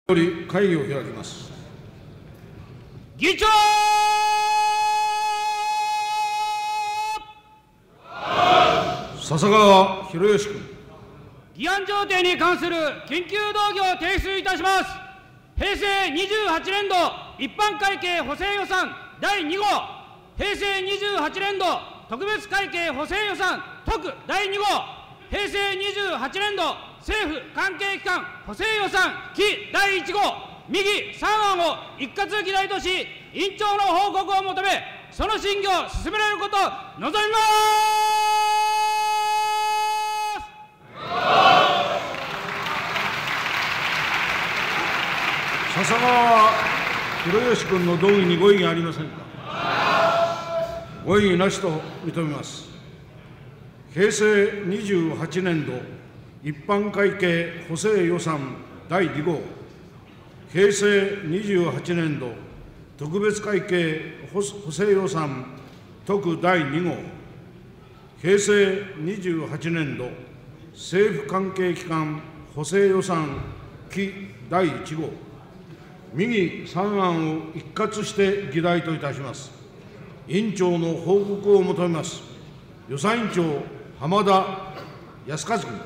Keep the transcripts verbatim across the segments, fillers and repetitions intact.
より会議を開きます。 議長笹川博義君。 議案条例に関する緊急動議を提出いたします。平成にじゅうはちねんど一般会計補正予算だいに号、平成にじゅうはちねんど特別会計補正予算特だいに号、平成にじゅうはちねんど政府関係機関補正予算期だいいち号、右さん案を一括議題とし、委員長の報告を求め、その審議を進められることを望みます。 笹川博義君の動議にご異議ありませんか。ご異議なしと認めます。平成にじゅうはちねんど一般会計補正予算だいに号、平成にじゅうはちねんど特別会計補正予算特だいに号、平成にじゅうはちねんど政府関係機関補正予算期だいいち号、右さん案を一括して議題といたします。委員長の報告を求めます。予算委員長、浜田靖一君。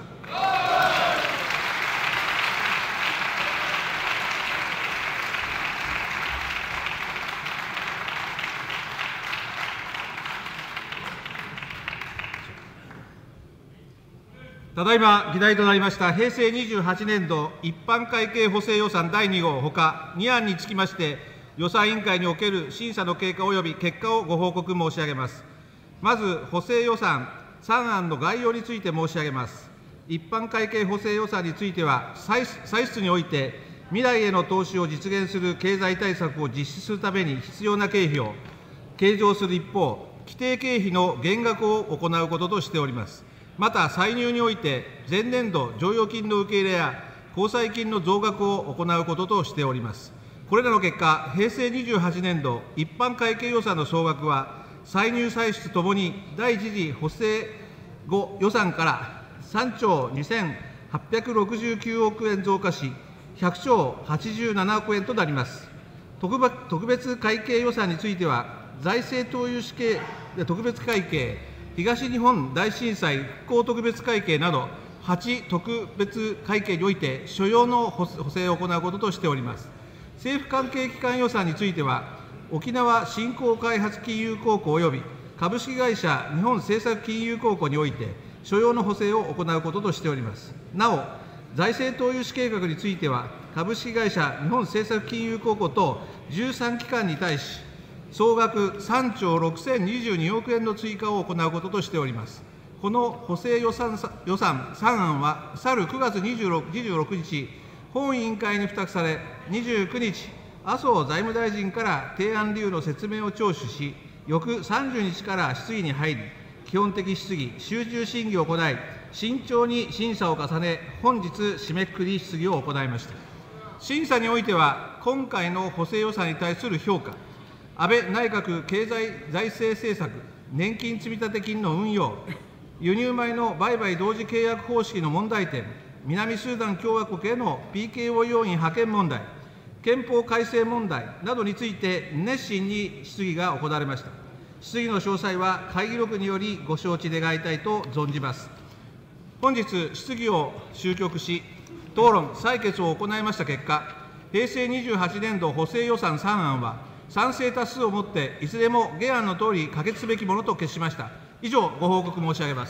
ただいま議題となりました平成にじゅうはちねんど一般会計補正予算だいに号ほかに案につきまして、予算委員会における審査の経過及び結果をご報告申し上げます。まず、補正予算さん案の概要について申し上げます。一般会計補正予算については、歳出において未来への投資を実現する経済対策を実施するために必要な経費を計上する一方、規定経費の減額を行うこととしております。また、歳入において、前年度剰余金の受け入れや公債金の増額を行うこととしております。これらの結果、平成にじゅうはちねんど一般会計予算の総額は、歳入歳出ともに第一次補正後予算からさんちょうにせんはっぴゃくろくじゅうきゅうおくえん増加し、ひゃくちょうはちじゅうななおくえんとなります。特別会計予算については、財政投融資系特別会計、東日本大震災復興特別会計など、はち特別会計において、所要の補正を行うこととしております。政府関係機関予算については、沖縄振興開発金融公庫及び株式会社日本政策金融公庫において、所要の補正を行うこととしております。なお、財政投融資計画については、株式会社日本政策金融公庫等じゅうさん機関に対し、総額さんちょうろくせんにじゅうにおくえんの追加を行うこととしております。この補正予算予算さん案は、去るくがつにじゅうろくにち、本委員会に付託され、にじゅうくにち、麻生財務大臣から提案理由の説明を聴取し、翌さんじゅうにちから質疑に入り、基本的質疑、集中審議を行い、慎重に審査を重ね、本日、締めくくり質疑を行いました。審査においては、今回の補正予算に対する評価、安倍内閣経済財政政策、年金積立金の運用、輸入米の売買同時契約方式の問題点、南スーダン共和国への ピーケーオー 要員派遣問題、憲法改正問題などについて熱心に質疑が行われました。質疑の詳細は会議録によりご承知願いたいと存じます。本日、質疑を終局し、討論、採決を行いました結果、平成にじゅうはちねんど補正予算さん案は、賛成多数をもって、いずれも原案のとおり可決すべきものと決しました。以上、ご報告申し上げます。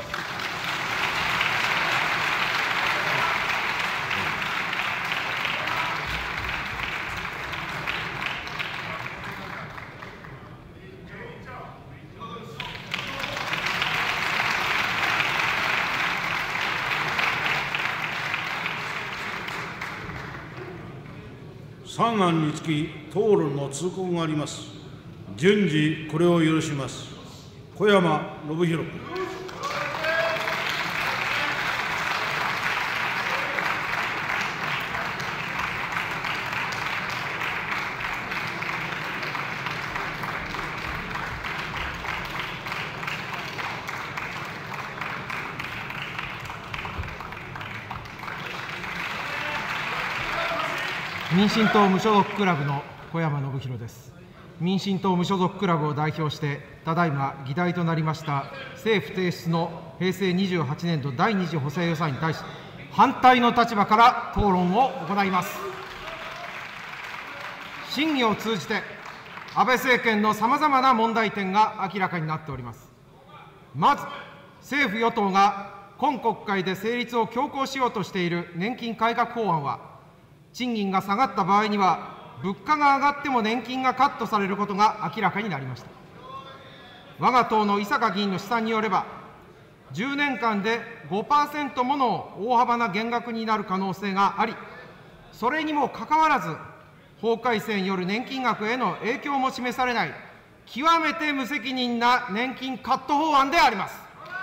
さん案につき、討論の通告があります。順次、これを許します。小山信弘君。 民進党無所属クラブの小山信弘です。民進党無所属クラブを代表して、ただいま議題となりました政府提出のへいせいにじゅうはちねんどだいに次補正予算に対し、反対の立場から討論を行います。審議を通じて、安倍政権のさまざまな問題点が明らかになっております。まず、政府・与党が今国会で成立を強行しようとしている年金改革法案は、賃金が下がった場合には、物価が上がっても年金がカットされることが明らかになりました。我が党の井坂議員の試算によれば、じゅうねんかんで ごパーセント もの大幅な減額になる可能性があり、それにもかかわらず、法改正による年金額への影響も示されない、極めて無責任な年金カット法案であります。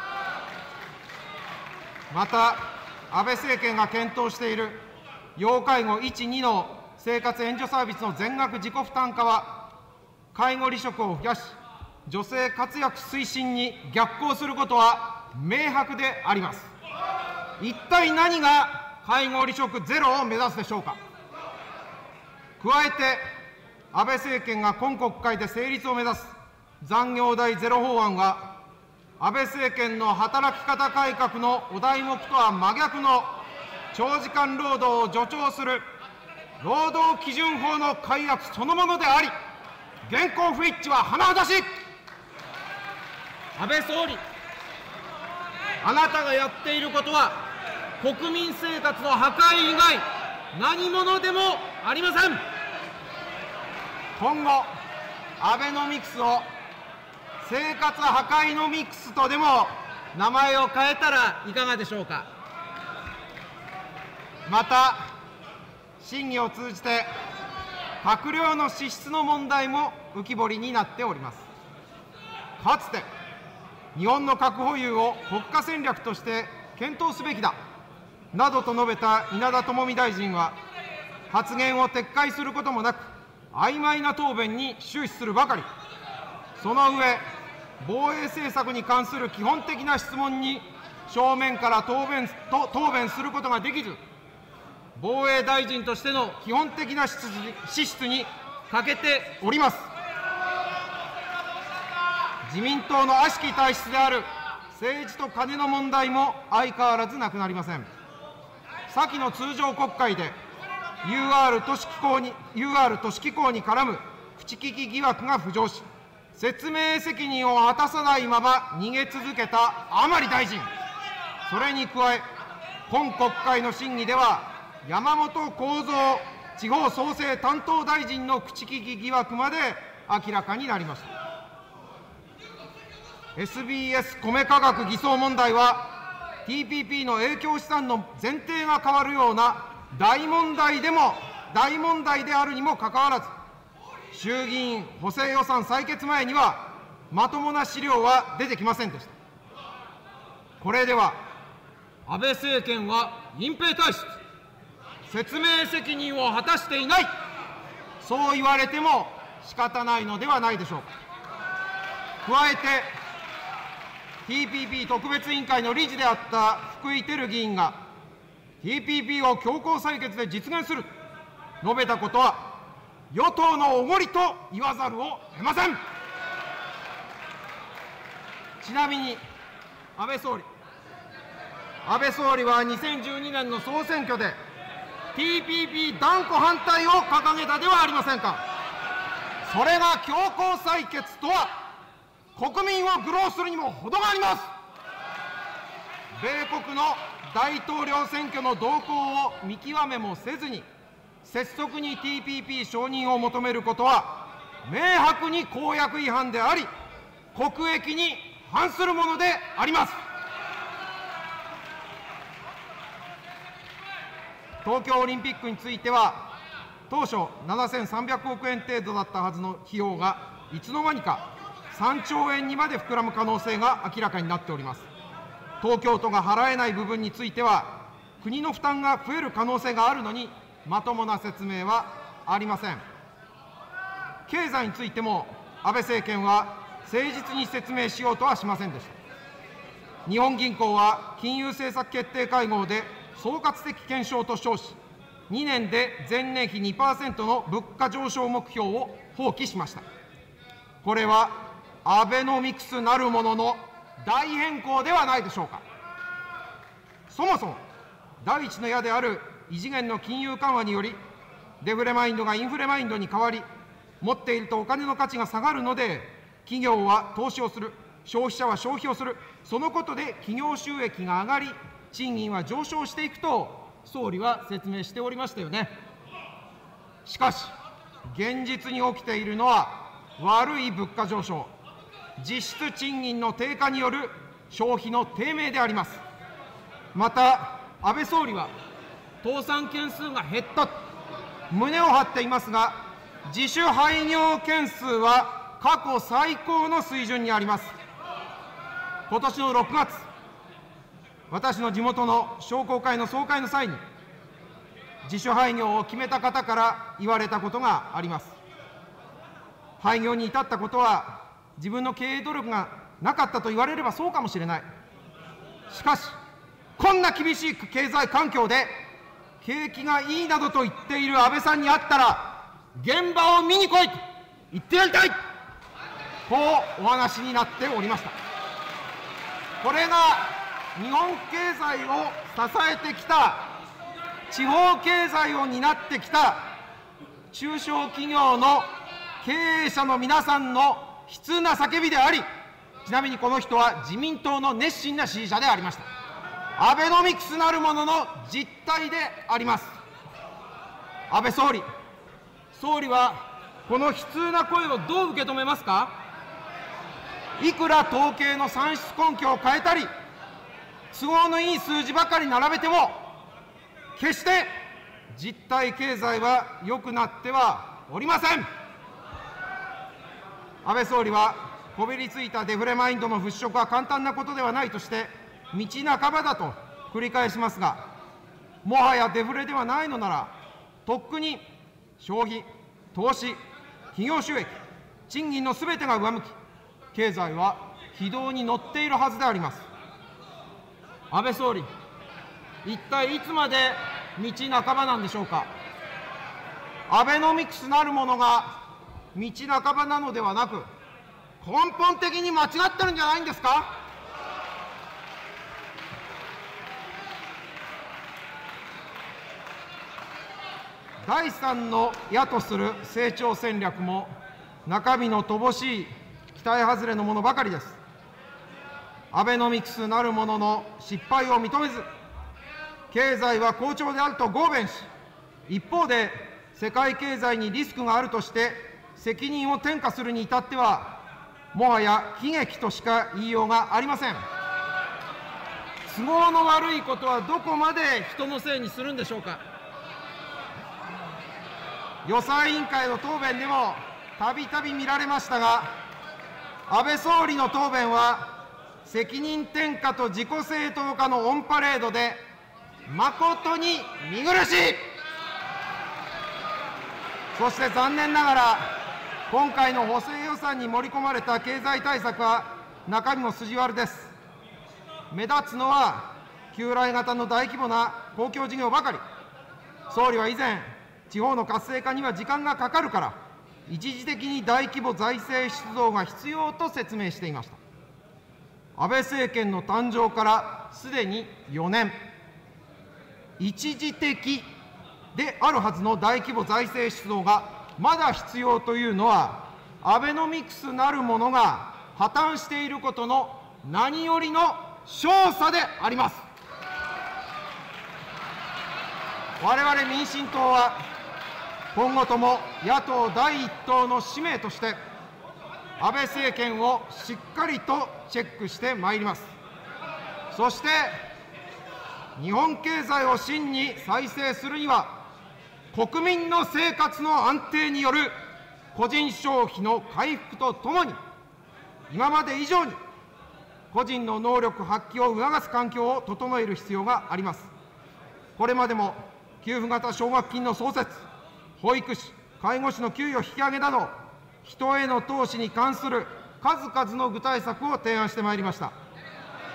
また、安倍政権が検討している要介護いち、にの生活援助サービスの全額自己負担化は、介護離職を増やし、女性活躍推進に逆行することは明白であります。一体何が介護離職ゼロを目指すでしょうか。加えて、安倍政権が今国会で成立を目指す残業代ゼロ法案は、安倍政権の働き方改革のお題目とは真逆の長時間労働を助長する労働基準法の改悪そのものであり、現行不一致は甚だしい。安倍総理、あなたがやっていることは、国民生活の破壊以外、何者でもありません。今後、アベノミクスを生活破壊ノミクスとでも名前を変えたらいかがでしょうか。また、審議を通じて、閣僚の資質の問題も浮き彫りになっております。かつて、日本の核保有を国家戦略として検討すべきだなどと述べた稲田朋美大臣は、発言を撤回することもなく、曖昧な答弁に終始するばかり。その上、防衛政策に関する基本的な質問に正面から答弁と答弁することができず、防衛大臣としての基本的な資質に欠けております。自民党の悪しき体質である政治とカネの問題も相変わらずなくなりません。先の通常国会で ユーアール 都市機構に、ユーアール 都市機構に絡む口利き疑惑が浮上し、説明責任を果たさないまま逃げ続けた甘利大臣、それに加え、今国会の審議では、山本幸三地方創生担当大臣の口利き疑惑まで明らかになりました。エスビーエス 米価格偽装問題は、ティーピーピー の影響試算の前提が変わるような大問題でも、大問題であるにもかかわらず、衆議院補正予算採決前には、まともな資料は出てきませんでした。これでは、安倍政権は隠蔽体質、説明責任を果たしていない、そう言われても仕方ないのではないでしょうか。加えて、ティーピーピー 特別委員会の理事であった福井照議員が、ティーピーピー を強行採決で実現すると述べたことは、与党のおごりと言わざるを得ません。ちなみに、安倍総理、安倍総理はにせんじゅうにねんの総選挙で、ティーピーピー 断固反対を掲げたではありませんか。それが強行採決とは、国民を愚弄するにも程があります。米国の大統領選挙の動向を見極めもせずに、拙速に ティーピーピー 承認を求めることは、明白に公約違反であり、国益に反するものであります。東京オリンピックについては、当初ななせんさんびゃくおくえん程度だったはずの費用が、いつの間にかさんちょうえんにまで膨らむ可能性が明らかになっております。東京都が払えない部分については、国の負担が増える可能性があるのに、まともな説明はありません。経済についても、安倍政権は誠実に説明しようとはしませんでした。日本銀行は金融政策決定会合で総括的検証と称し、 にねんで前年比 にパーセント の物価上昇目標を放棄しました。これはアベノミクスなるものの大変更ではないでしょうか。そもそも第一の矢である異次元の金融緩和により、デフレマインドがインフレマインドに変わり、持っているとお金の価値が下がるので、企業は投資をする、消費者は消費をする、そのことで企業収益が上がり、賃金は上昇していくと、総理は説明しておりましたよね。しかし、現実に起きているのは、悪い物価上昇、実質賃金の低下による消費の低迷であります。また、安倍総理は、倒産件数が減ったと胸を張っていますが、自主廃業件数は過去最高の水準にあります。今年のろくがつ、私の地元の商工会の総会の際に、自主廃業を決めた方から言われたことがあります。廃業に至ったことは、自分の経営努力がなかったと言われればそうかもしれない。しかし、こんな厳しい経済環境で、景気がいいなどと言っている安倍さんに会ったら、現場を見に来いと言ってやりたい、こうお話になっておりました。これが日本経済を支えてきた、地方経済を担ってきた中小企業の経営者の皆さんの悲痛な叫びであり、ちなみにこの人は自民党の熱心な支持者でありました。アベノミクスなるものの実態であります。安倍総理、総理はこの悲痛な声をどう受け止めますか。いくら統計の算出根拠を変えたり、都合のいい数字ばかり並べても、決して実体経済は良くなってはおりません。安倍総理は、こびりついたデフレマインドの払拭は簡単なことではないとして、道半ばだと繰り返しますが、もはやデフレではないのなら、とっくに消費、投資、企業収益、賃金のすべてが上向き、経済は軌道に乗っているはずであります。安倍総理、一体いつまで道半ばなんでしょうか。アベノミクスなるものが道半ばなのではなく、根本的に間違ってるんじゃないんですか。だいさんの矢とする成長戦略も、中身の乏しい期待外れのものばかりです。アベノミクスなるものの失敗を認めず、経済は好調であると豪弁し、一方で世界経済にリスクがあるとして責任を転嫁するに至っては、もはや悲劇としか言いようがありません。都合の悪いことはどこまで人のせいにするんでしょうか。予算委員会の答弁でもたびたび見られましたが、安倍総理の答弁は、責任転嫁と自己正当化のオンパレードで、誠に見苦しい。そして残念ながら、今回の補正予算に盛り込まれた経済対策は、中身も筋悪です。目立つのは、旧来型の大規模な公共事業ばかり。総理は以前、地方の活性化には時間がかかるから、一時的に大規模財政出動が必要と説明していました。安倍政権の誕生からすでによねん、一時的であるはずの大規模財政出動がまだ必要というのは、アベノミクスなるものが破綻していることの何よりの証左であります。我々民進党は、今後とも野党第一党の使命として、安倍政権をしっかりとチェックしてまいります。そして、日本経済を真に再生するには、国民の生活の安定による個人消費の回復とともに、今まで以上に個人の能力発揮を促す環境を整える必要があります。これまでも給付型奨学金の創設、保育士、介護士の給与引き上げなど、人への投資に関する数々の具体策を提案してまいりました。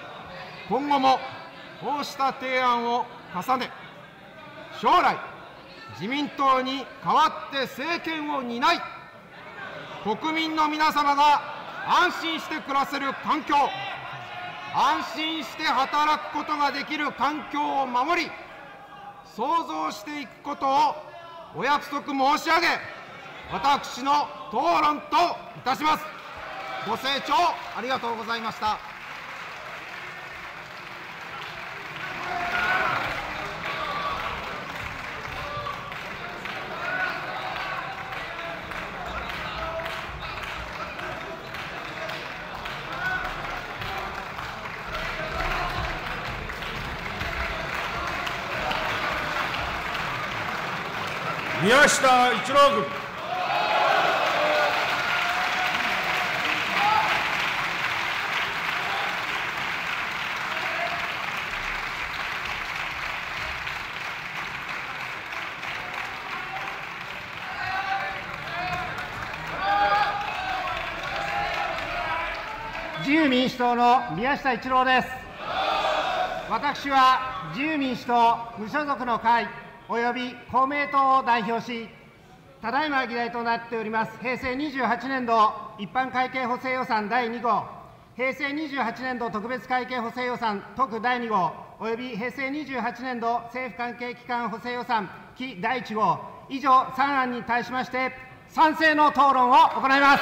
今後もこうした提案を重ね、将来、 自民党に代わって政権を担い、国民の皆様が安心して暮らせる環境、安心して働くことができる環境を守り、創造していくことをお約束申し上げ、私の討論といたします。ご清聴ありがとうございました。 宮下一郎君。 自由民主党の宮下一郎です。私は自由民主党無所属の会および公明党を代表し、ただいま議題となっております平成にじゅうはちねん度一般会計補正予算だいに号、平成にじゅうはちねん度特別会計補正予算特だいに号および平成にじゅうはちねん度政府関係機関補正予算期だいいち号、以上さん案に対しまして賛成の討論を行います。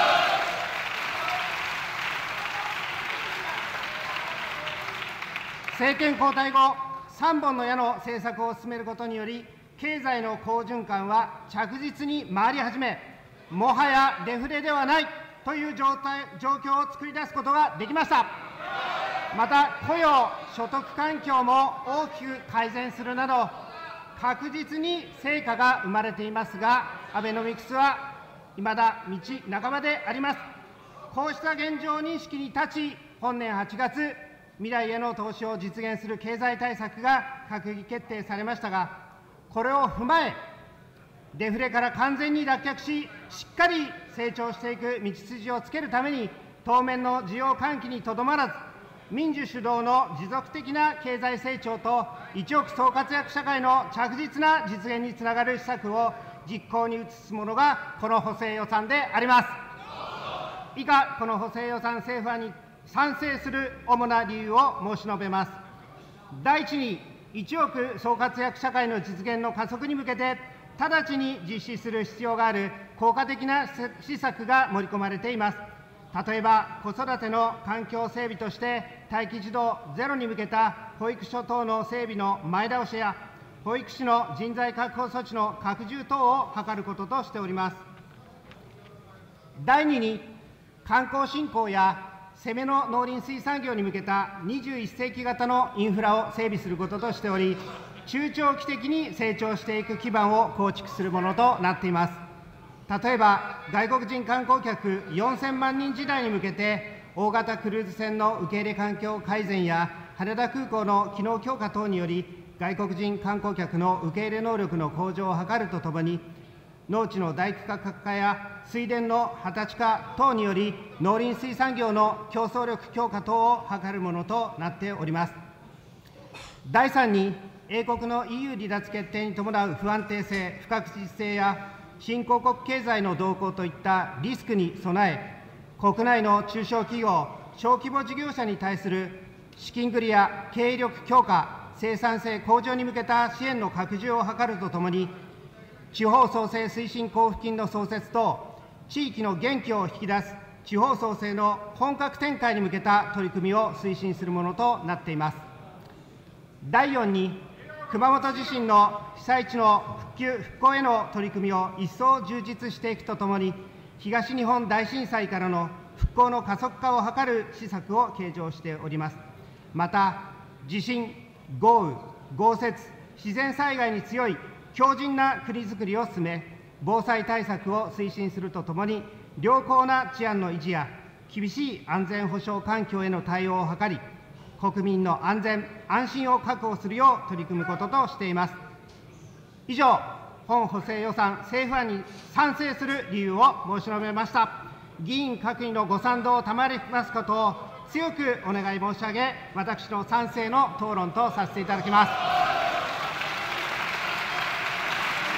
政権交代後、さんぼんの矢の政策を進めることにより、経済の好循環は着実に回り始め、もはやデフレではないという状態状況を作り出すことができました。また、雇用・所得環境も大きく改善するなど、確実に成果が生まれていますが、アベノミクスはいまだ道半ばであります。こうした現状認識に立ち、本年はちがつ、未来への投資を実現する経済対策が閣議決定されましたが、これを踏まえ、デフレから完全に脱却し、しっかり成長していく道筋をつけるために、当面の需要喚起にとどまらず、民需主導の持続的な経済成長と一億総活躍社会の着実な実現につながる施策を実行に移すものが、この補正予算であります。以下、この補正予算政府案に賛成する主な理由を申し述べます。第一に、いちおく総活躍社会の実現の加速に向けて、直ちに実施する必要がある効果的な施策が盛り込まれています。例えば、子育ての環境整備として、待機児童ゼロに向けた保育所等の整備の前倒しや、保育士の人材確保措置の拡充等を図ることとしております。第二に、観光振興や攻めの農林水産業に向けたにじゅういっせいき型のインフラを整備することとしており、中長期的に成長していく基盤を構築するものとなっています。例えば、外国人観光客よんせんまんにん時代に向けて、大型クルーズ船の受け入れ環境改善や、羽田空港の機能強化等により、外国人観光客の受け入れ能力の向上を図るとともに、農地の大区画化や水田の畑地化等により、農林水産業の競争力強化等を図るものとなっております。第三に、英国の イーユー 離脱決定に伴う不安定性、不確実性や、新興国経済の動向といったリスクに備え、国内の中小企業、小規模事業者に対する資金繰りや経営力強化、生産性向上に向けた支援の拡充を図るとともに、地方創生推進交付金の創設と、地域の元気を引き出す地方創生の本格展開に向けた取り組みを推進するものとなっています。第四に、熊本地震の被災地の復旧・復興への取り組みを一層充実していくとともに、東日本大震災からの復興の加速化を図る施策を計上しております。また、地震、豪雨、豪雪、自然災害に強い強靭な国づくりを進め、防災対策を推進するとともに、良好な治安の維持や厳しい安全保障環境への対応を図り、国民の安全・安心を確保するよう取り組むこととしています。以上、本補正予算政府案に賛成する理由を申し述べました。議員各位のご賛同を賜りますことを強くお願い申し上げ、私の賛成の討論とさせていただきます。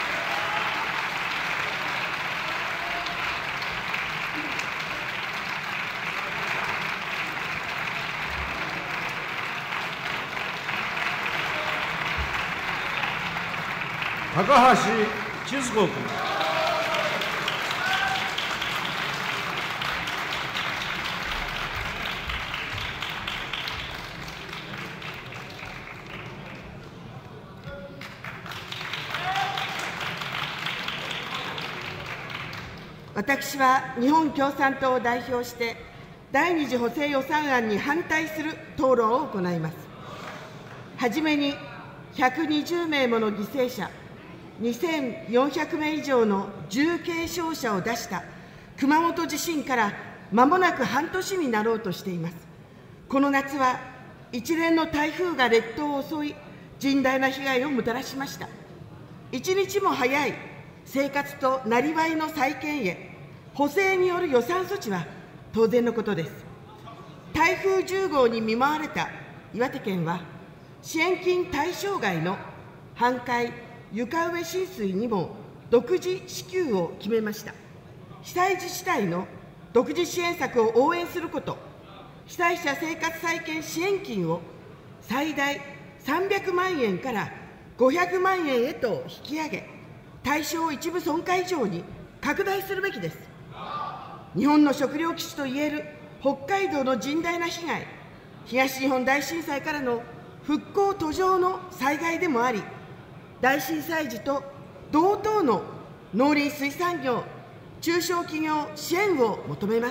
高橋千鶴子君。 私は日本共産党を代表して、第二次補正予算案に反対する討論を行います。はじめに、ひゃくにじゅうめいもの犠牲者、にせんよんひゃくめい以上の重軽傷者を出した熊本地震からまもなく半年になろうとしています。この夏は、一連の台風が列島を襲い、甚大な被害をもたらしました。一日も早い生活となりわいの再建へ、補正による予算措置は当然のことです。台風じゅうごうに見舞われた岩手県は、支援金対象外の半壊、床上浸水にも独自支給を決めました。被災自治体の独自支援策を応援すること、被災者生活再建支援金を最大さんびゃくまんえんからごひゃくまんえんへと引き上げ、対象を一部損壊以上に拡大するべきです。日本の食糧基地といえる北海道の甚大な被害、東日本大震災からの復興途上の災害でもあり、大震災時と同等の農林水産業、中小企業支援を求めます。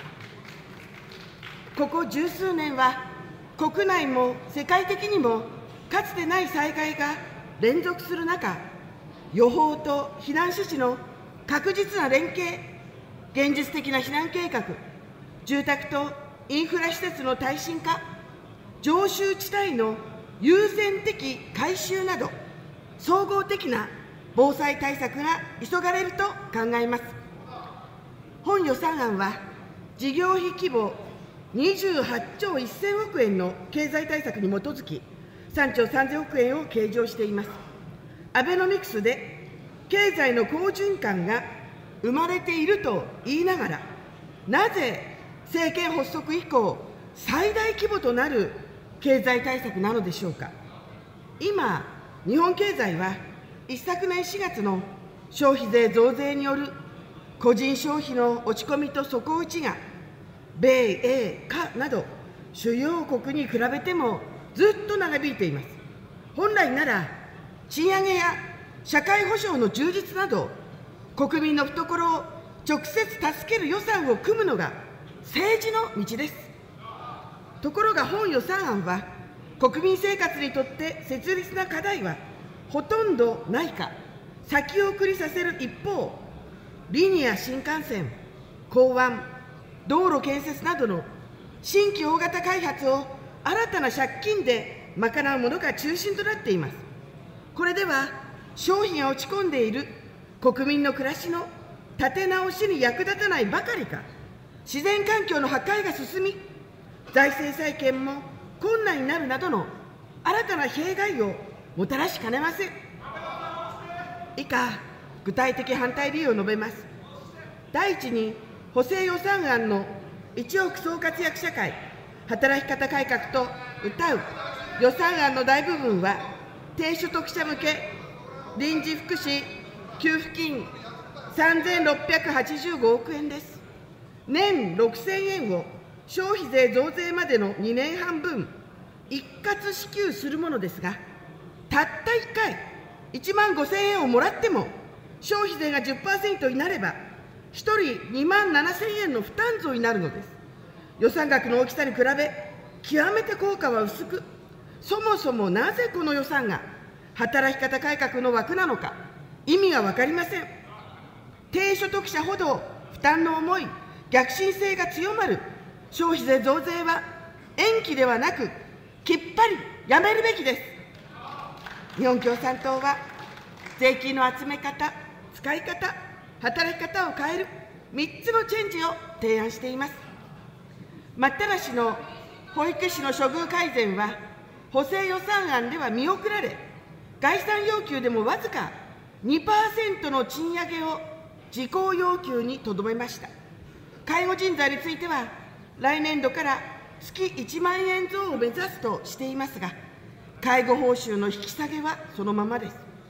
ここ十数年は、国内も世界的にもかつてない災害が連続する中、予報と避難処置の確実な連携、現実的な避難計画、住宅とインフラ施設の耐震化、常習地帯の優先的改修など、総合的な防災対策が急がれると考えます。本予算案は、事業費規模にじゅうはっちょうせんおくえんの経済対策に基づき、さんちょうさんぜんおくえんを計上しています。アベノミクスで経済の好循環が生まれていると言いながら、なぜ政権発足以降、最大規模となる経済対策なのでしょうか。今、日本経済は一昨年しがつの消費税増税による個人消費の落ち込みと底打ちが、米英華など主要国に比べてもずっと長引いています。本来なら、賃上げや社会保障の充実など、国民の懐を直接助ける予算を組むのが政治の道です。ところが本予算案は、国民生活にとって切実な課題はほとんどないか、先送りさせる一方、リニア新幹線、港湾、道路建設などの新規大型開発を新たな借金で賄うものが中心となっています。これでは、消費が落ち込んでいる国民の暮らしの立て直しに役立たないばかりか、自然環境の破壊が進み、財政再建も困難になるなどの新たな弊害をもたらしかねません。以下、具体的反対理由を述べます。第一に、補正予算案の一億総活躍社会、働き方改革と謳う予算案の大部分は、低所得者向け臨時福祉給付金さんぜんろっぴゃくはちじゅうごおくえんです。年ろくせんえんを消費税増税までのにねんはんぶん一括支給するものですが、たったいっかいいちまんごせんえんをもらっても、消費税が じゅっパーセント になれば、ひとりにまんななせんえんの負担増になるのです。予算額の大きさに比べ、極めて効果は薄く、そもそもなぜこの予算が働き方改革の枠なのか、意味が分かりません。低所得者ほど負担の重い逆進性が強まる消費税増税は、延期ではなく、きっぱりやめるべきです。日本共産党は、税金の集め方、使い方、働き方を変えるみっつのチェンジを提案しています。待ったなしの保育士の処遇改善は、補正予算案では見送られ、概算要求でもわずか にパーセント の賃上げを事項要求にとどめました。介護人材については、来年度から月いちまんえん増を目指すとしていますが、介護報酬の引き下げはそのままです。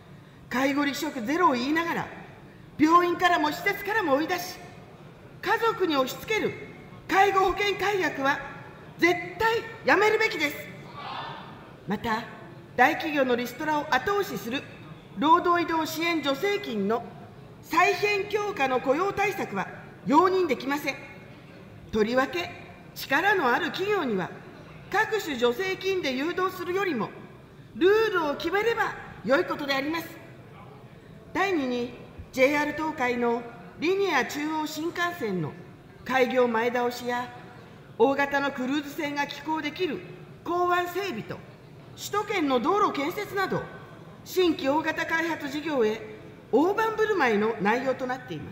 介護離職ゼロを言いながら、病院からも施設からも追い出し、家族に押し付ける介護保険改悪は絶対やめるべきです。また、大企業のリストラを後押しする労働移動支援助成金の再編強化の雇用対策は容認できません。とりわけ、力のある企業には、各種助成金で誘導するよりも、ルールを決めれば良いことであります。第二に、ジェイアール 東海のリニア中央新幹線の開業前倒しや、大型のクルーズ船が寄港できる港湾整備と、首都圏の道路建設など、新規大型開発事業へ大盤振る舞いの内容となっています。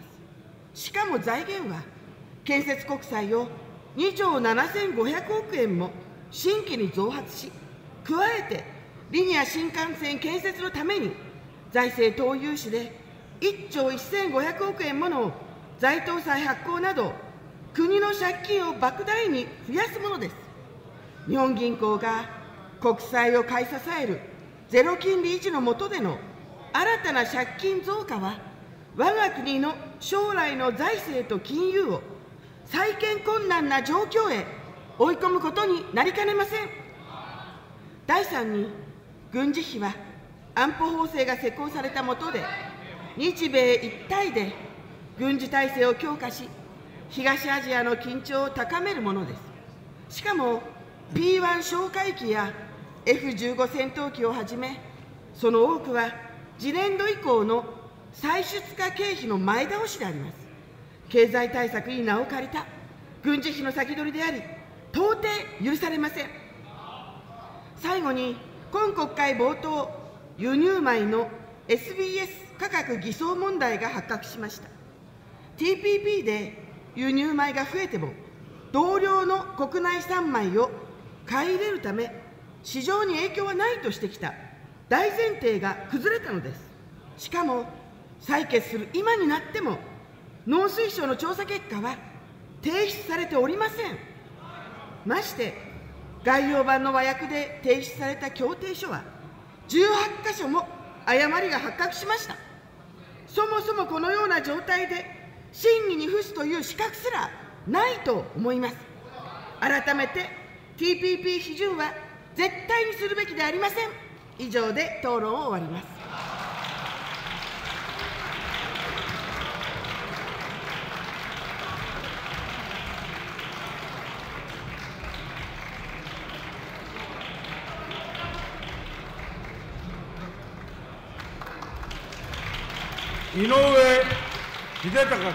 しかも財源は、建設国債をにちょうななせんごひゃくおくえんも新規に増発し、加えてリニア新幹線建設のために、財政投融資でいっちょうせんごひゃくおくえんもの財投債発行など、国の借金を莫大に増やすものです。日本銀行が国債を買い支えるゼロ金利維持の下での新たな借金増加は、我が国の将来の財政と金融を再建困難な状況へ追い込むことになりかねません。第三に、軍事費は安保法制が施行された下で、日米一体で軍事体制を強化し、東アジアの緊張を高めるものです。しかも ピーワン 哨戒機やエフじゅうご 戦闘機をはじめ、その多くは次年度以降の歳出化経費の前倒しであります。経済対策に名を借りた軍事費の先取りであり、到底許されません。最後に、今国会冒頭、輸入米の エスビーエス 価格偽装問題が発覚しました。ティーピーピー で輸入米が増えても、同量の国内産米を買い入れるため、市場に影響はないとしてきた大前提が崩れたのです。しかも、採決する今になっても、農水省の調査結果は提出されておりません。まして、概要版の和訳で提出された協定書は、じゅうはちかしょも誤りが発覚しました。そもそもこのような状態で、審議に付すという資格すらないと思います。改めて、ティーピーピー 批准は絶対にするべきでありません。以上で討論を終わります。 井上秀孝君。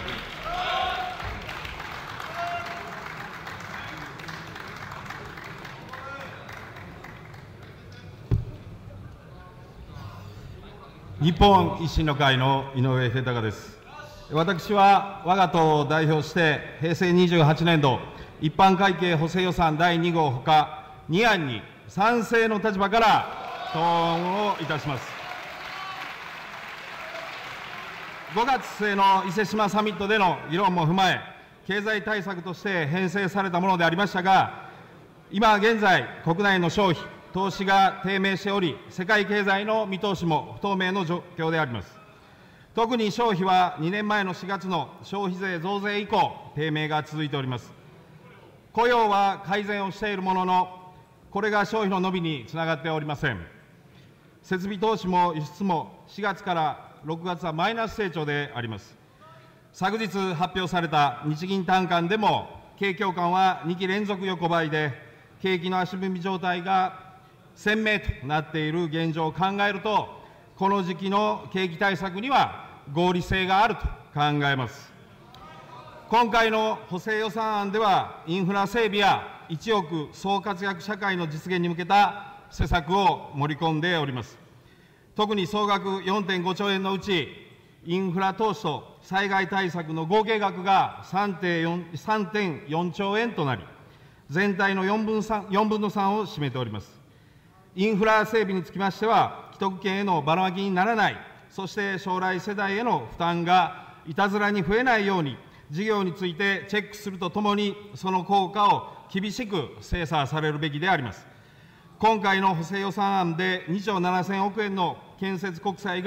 日本維新の会の井上秀孝です。私は我が党を代表して、平成にじゅうはちねんど一般会計補正予算だいにごうほかにあんに賛成の立場から答問をいたします。ごがつ末の伊勢志摩サミットでの議論も踏まえ、経済対策として編成されたものでありましたが、今現在、国内の消費、投資が低迷しており、世界経済の見通しも不透明の状況であります。特に消費はにねんまえのしがつの消費税増税以降、低迷が続いております。雇用は改善をしているものの、これが消費の伸びにつながっておりません。設備投資も輸出もしがつからろくがつはマイナス成長であります。昨日発表された日銀短観でも、景況感はにき連続横ばいで、景気の足踏み状態が鮮明となっている現状を考えると、この時期の景気対策には合理性があると考えます。今回の補正予算案では、インフラ整備やいちおく総活躍社会の実現に向けた施策を盛り込んでおります。特に総額 よんてんごちょうえんのうち、インフラ投資と災害対策の合計額が さんてんよんちょうえんとなり、全体のよんぶんのさんを占めております。インフラ整備につきましては、既得権へのばらまきにならない、そして将来世代への負担がいたずらに増えないように、事業についてチェックするとともに、その効果を厳しく精査されるべきであります。今回の補正予算案でにちょうななせんおくえんの建設国債が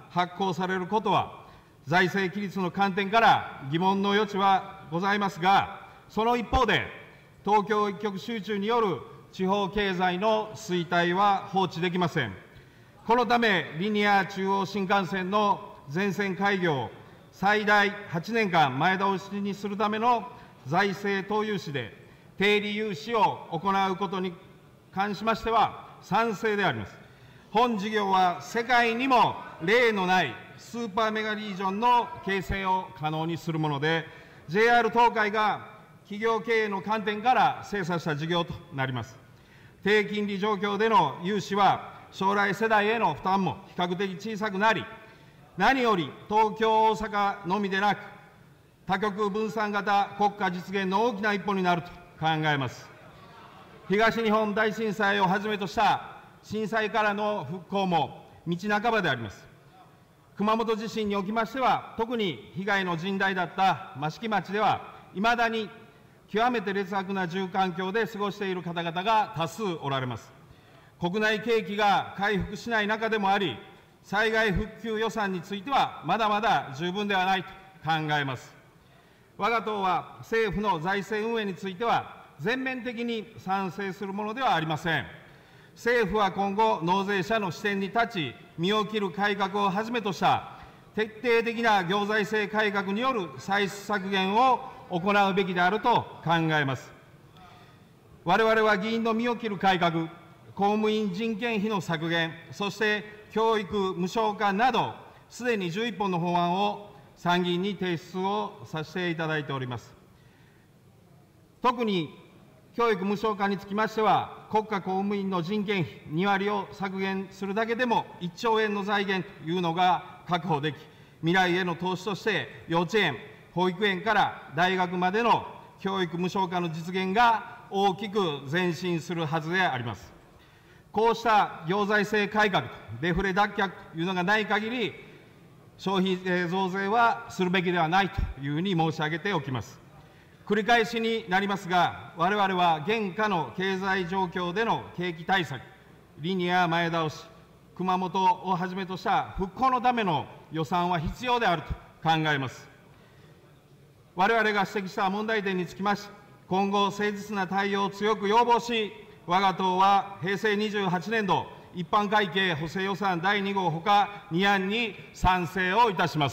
発行されることは、財政規律の観点から疑問の余地はございますが、その一方で、東京一極集中による地方経済の衰退は放置できません。このため、リニア中央新幹線の全線開業を最大はちねんかん前倒しにするための財政投融資で、低利融資を行うことに関しましては、賛成であります。本事業は世界にも例のないスーパーメガリージョンの形成を可能にするもので、ジェイアール 東海が企業経営の観点から精査した事業となります。低金利状況での融資は、将来世代への負担も比較的小さくなり、何より東京、大阪のみでなく、多極分散型国家実現の大きな一歩になると考えます。東日本大震災をはじめとした震災からの復興も道半ばであります。熊本地震におきましては、特に被害の甚大だった益城町では、いまだに極めて劣悪な住環境で過ごしている方々が多数おられます。国内景気が回復しない中でもあり、災害復旧予算については、まだまだ十分ではないと考えます。我が党は政府の財政運営については、全面的に賛成するものではありません。政府は今後、納税者の視点に立ち、身を切る改革をはじめとした徹底的な行財政改革による歳出削減を行うべきであると考えます。我々は議員の身を切る改革、公務員人件費の削減、そして教育無償化など、すでにじゅういっぽんの法案を参議院に提出をさせていただいております。特に教育無償化につきましては、国家公務員の人件費にわりを削減するだけでもいっちょうえんの財源というのが確保でき、未来への投資として幼稚園、保育園から大学までの教育無償化の実現が大きく前進するはずであります。こうした行財政改革、デフレ脱却というのがない限り、消費税増税はするべきではないというふうに申し上げておきます。繰り返しになりますが、我々は現下の経済状況での景気対策、リニア前倒し、熊本をはじめとした復興のための予算は必要であると考えます。我々が指摘した問題点につきまして、今後、誠実な対応を強く要望し、我が党は平成にじゅうはちねんど一般会計補正予算だいにごうほかに案に賛成をいたします。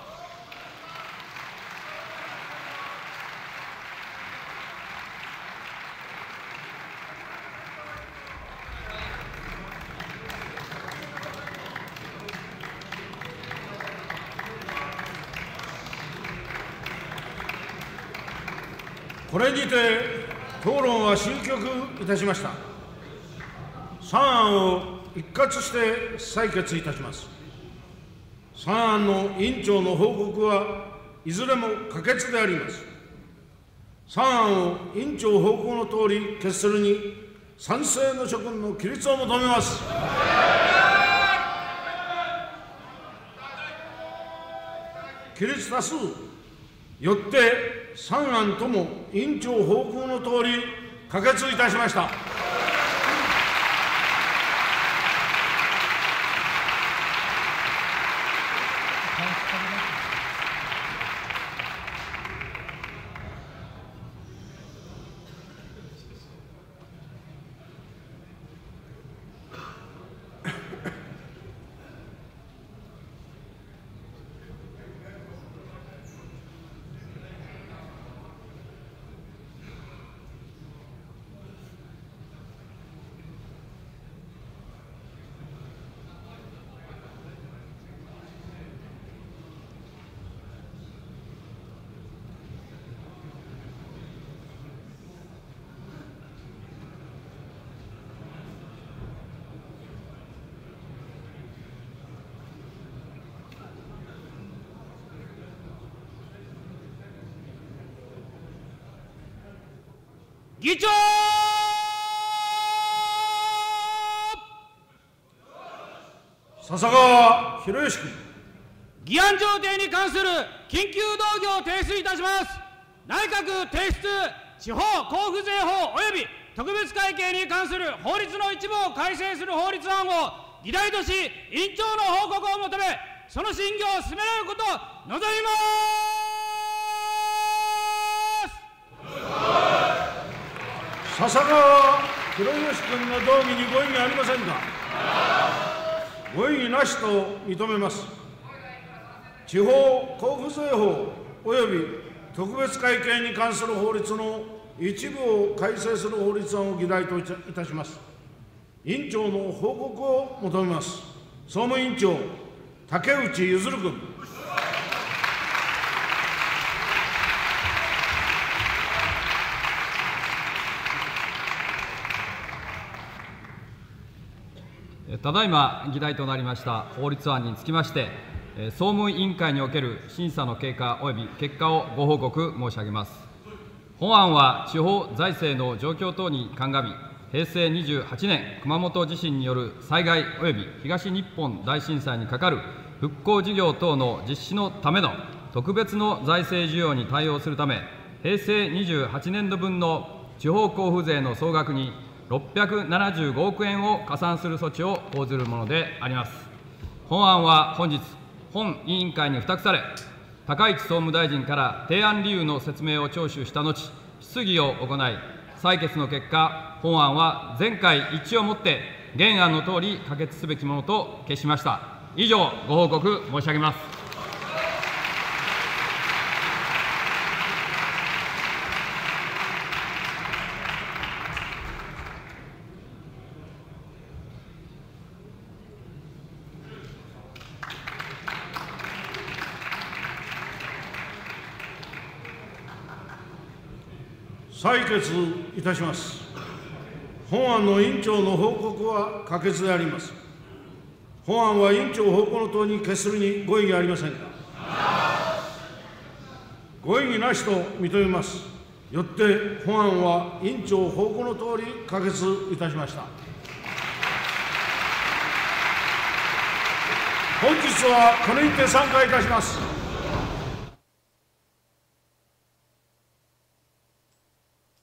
これにて討論は終局いたしました。さん案を一括して採決いたします。さん案の委員長の報告はいずれも可決であります。さん案を委員長報告のとおり決するに賛成の諸君の起立を求めます。起立多数。よってさん案とも委員長報告のとおり可決いたしました。 議長笹川博義君。 議案条例に関する緊急動議を提出いたします。内閣提出地方交付税法及び特別会計に関する法律の一部を改正する法律案を議題とし、委員長の報告を求め、 その審議を進められることを望みます。 笹川博義君の動議にご異議ありませんか。ご異議なしと認めます。地方交付税法及び特別会計に関する法律の一部を改正する法律案を議題といたします。委員長の報告を求めます。総務委員長、竹内譲君。 ただいま議題となりました法律案につきまして、総務委員会における審査の経過及び結果をご報告申し上げます。本案は地方財政の状況等に鑑み、平成にじゅうはちねん熊本地震による災害及び東日本大震災にかかる復興事業等の実施のための特別の財政需要に対応するため、平成にじゅうはちねんどぶんの地方交付税の総額にろっぴゃくななじゅうごおくえんを加算する措置を講ずるものであります。本案は本日、本委員会に付託され、高市総務大臣から提案理由の説明を聴取した後、質疑を行い、採決の結果、本案は全会一致をもって原案のとおり可決すべきものと決しました。以上、ご報告申し上げます。 採決いたします。本案の委員長の報告は可決であります。本案は委員長報告のとおりに決するにご異議ありませんか。ご異議なしと認めます。よって本案は委員長報告のとおり可決いたしました。本日はこれにて散会いたします。